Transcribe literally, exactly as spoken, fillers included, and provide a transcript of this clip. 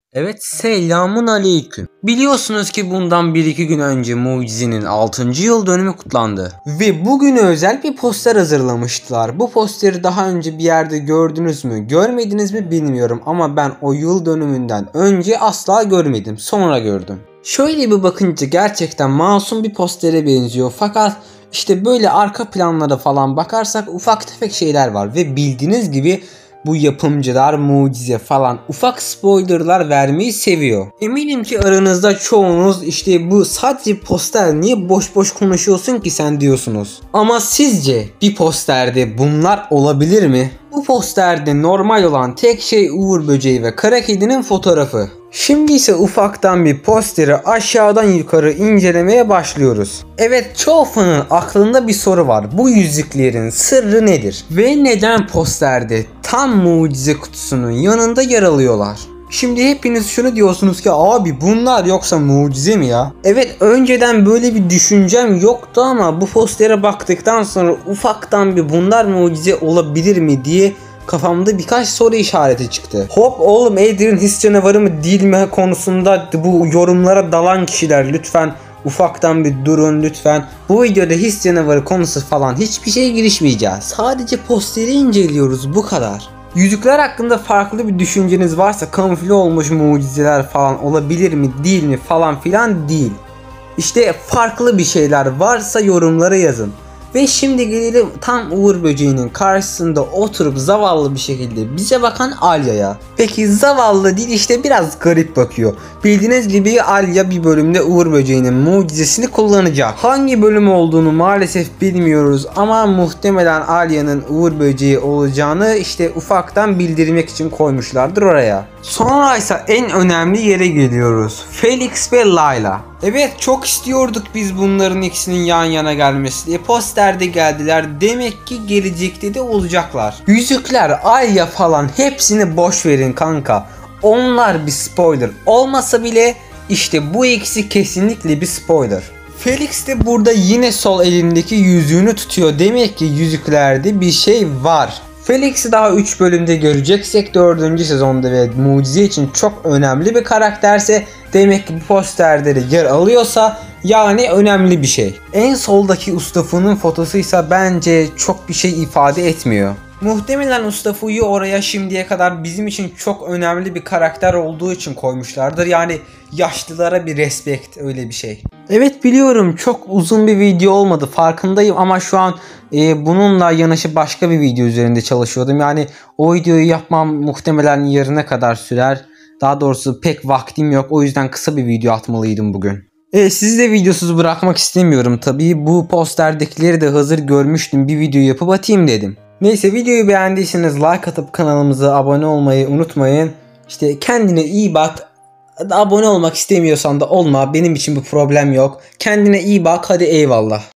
Evet, selamun aleyküm. Biliyorsunuz ki bundan bir iki gün önce Mucize'nin altıncı yıl dönümü kutlandı. Ve bugüne özel bir poster hazırlamıştılar. Bu posteri daha önce bir yerde gördünüz mü, görmediniz mi bilmiyorum ama ben o yıl dönümünden önce asla görmedim. Sonra gördüm. Şöyle bir bakınca gerçekten masum bir postere benziyor. Fakat işte böyle arka planlara falan bakarsak ufak tefek şeyler var. Ve bildiğiniz gibi bu yapımcılar Mucize falan ufak spoilerlar vermeyi seviyor. Eminim ki aranızda çoğunuz işte bu sadece poster, niye boş boş konuşuyorsun ki sen diyorsunuz. Ama sizce bir posterde bunlar olabilir mi? Bu posterde normal olan tek şey Uğur Böceği ve Kara Kedi'nin fotoğrafı. Şimdi ise ufaktan bir posteri aşağıdan yukarı incelemeye başlıyoruz. Evet, çoğu fanın aklında bir soru var. Bu yüzüklerin sırrı nedir? Ve neden posterde tam Mucize kutusunun yanında yer alıyorlar? Şimdi hepiniz şunu diyorsunuz ki abi bunlar yoksa mucize mi ya? Evet, önceden böyle bir düşüncem yoktu ama bu postere baktıktan sonra ufaktan bir bunlar mucize olabilir mi diye kafamda birkaç soru işareti çıktı. Hop oğlum, Adrian his canavarı mı değil mi konusunda bu yorumlara dalan kişiler lütfen ufaktan bir durun lütfen. Bu videoda his canavarı konusu falan hiçbir şeye girişmeyeceğiz. Sadece posteri inceliyoruz, bu kadar. Yüzükler hakkında farklı bir düşünceniz varsa kamufle olmuş mucizeler falan olabilir mi değil mi falan filan değil. İşte farklı bir şeyler varsa yorumlara yazın. Ve şimdi gelelim tam Uğur Böceği'nin karşısında oturup zavallı bir şekilde bize bakan Alya'ya. Peki zavallı değil, işte biraz garip bakıyor. Bildiğiniz gibi Alya bir bölümde Uğur Böceği'nin mucizesini kullanacak. Hangi bölüm olduğunu maalesef bilmiyoruz ama muhtemelen Alya'nın Uğur Böceği olacağını işte ufaktan bildirmek için koymuşlardır oraya. Sonra ise en önemli yere geliyoruz. Felix ve Layla. Evet, çok istiyorduk biz bunların ikisinin yan yana gelmesi diye. Posterde geldiler. Demek ki gelecekte de olacaklar. Yüzükler, Alya falan hepsini boş verin kanka. Onlar bir spoiler olmasa bile işte bu ikisi kesinlikle bir spoiler. Felix de burada yine sol elindeki yüzüğünü tutuyor. Demek ki yüzüklerde bir şey var. Felix'i daha üç bölümde göreceksek dördüncü sezonda ve mucize için çok önemli bir karakterse demek ki bu posterde de yer alıyorsa yani önemli bir şey. En soldaki Ustafu'nun fotosuysa bence çok bir şey ifade etmiyor. Muhtemelen Ustafu'yu oraya şimdiye kadar bizim için çok önemli bir karakter olduğu için koymuşlardır. Yani yaşlılara bir respekt, öyle bir şey. Evet biliyorum, çok uzun bir video olmadı farkındayım ama şu an e, bununla yanaşı başka bir video üzerinde çalışıyordum. Yani o videoyu yapmam muhtemelen yarına kadar sürer. Daha doğrusu pek vaktim yok, o yüzden kısa bir video atmalıydım bugün. E, sizi de videosuz bırakmak istemiyorum tabii. Bu posterdekileri de hazır görmüştüm, bir video yapıp atayım dedim. Neyse, videoyu beğendiyseniz like atıp kanalımıza abone olmayı unutmayın. İşte kendine iyi bak. Abone olmak istemiyorsan da olma. Benim için bir problem yok. Kendine iyi bak. Hadi eyvallah.